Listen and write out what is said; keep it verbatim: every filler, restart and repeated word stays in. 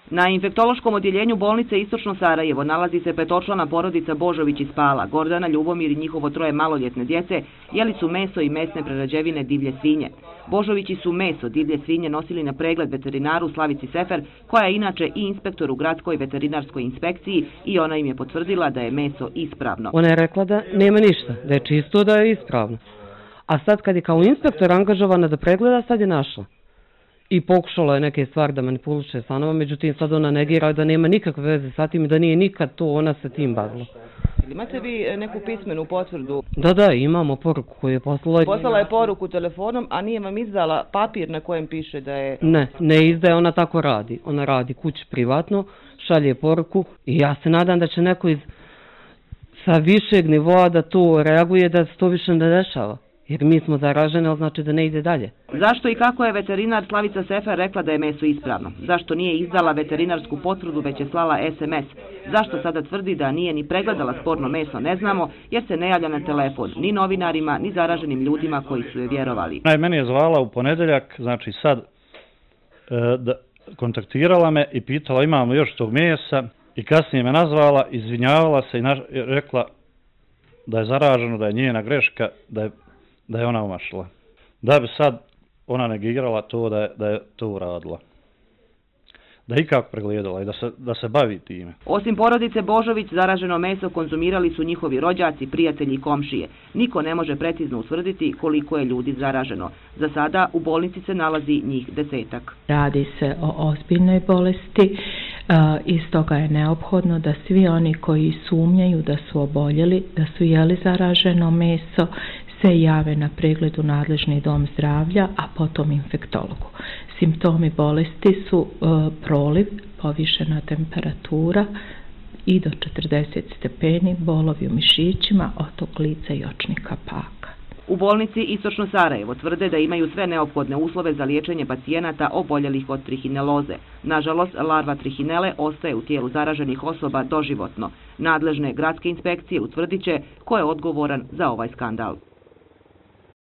Na infektološkom odjeljenju bolnice Istočno Sarajevo nalazi se petočlana porodica Božović iz Pala. Gordana, Ljubomir i njihovo troje maloljetne djece jeli su meso i mesne prerađevine divlje svinje. Božovići su meso divlje svinje nosili na pregled veterinaru Slavici Sefer, koja je inače i inspektor u gradskoj veterinarskoj inspekciji, i ona im je potvrdila da je meso ispravno. Ona je rekla da nema ništa, da je čisto, da je ispravno. A sad kad je kao inspektor angažovana da pregleda, sad je našla. I pokušala je neke stvari da manipuliše sa nama, međutim sad ona negira da nema nikakve veze sa tim i da nije nikad to ona sa tim bavila. Imate vi neku pismenu potvrdu? Da, da, imamo poruku koju je poslala. Poslala je poruku telefonom, a nije vam izdala papir na kojem piše da je... Ne, ne izdaje, ona tako radi. Ona radi kući privatno, šalje poruku i ja se nadam da će neko iz sa višeg nivoa da to reaguje, da se to više ne dešava. Jer mi smo zaraženi, ali znači da ne ide dalje. Zašto i kako je veterinar Slavica Sefer rekla da je meso ispravno? Zašto nije izdala veterinarsku potvrdu, već je slala es em es? Zašto sada tvrdi da nije ni pregledala sporno meso, ne znamo, jer se ne javlja na telefon ni novinarima, ni zaraženim ljudima koji su je vjerovali. Meni je zvala u ponedeljak, znači sad, e, da, kontaktirala me i pitala imamo još tog mesa i kasnije me nazvala, izvinjavala se i naž, rekla da je zaraženo, da je njena greška, da je da je ona umašila. Da bi sad ona negirala to da je, da je to uradila. Da je ikako pregledala i da se, da se bavi time. Osim porodice Božović, zaraženo meso konzumirali su njihovi rođaci, prijatelji i komšije. Niko ne može precizno utvrditi koliko je ljudi zaraženo. Za sada u bolnici se nalazi njih desetak. Radi se o ozbiljnoj bolesti. Iz toga je neophodno da svi oni koji sumnjaju da su oboljeli, da su jeli zaraženo meso, se jave na pregled u nadležni dom zdravlja, a potom infektologu. Simptomi bolesti su e, proliv, povišena temperatura i do četrdeset stepeni, bolovi u mišićima, otok lica i očnih kapaka. U bolnici Istočno Sarajevo tvrde da imaju sve neophodne uslove za liječenje pacijenata oboljelih od trihineloze. Nažalost, larva trihinele ostaje u tijelu zaraženih osoba doživotno. Nadležne gradske inspekcije utvrdit će ko je odgovoran za ovaj skandal.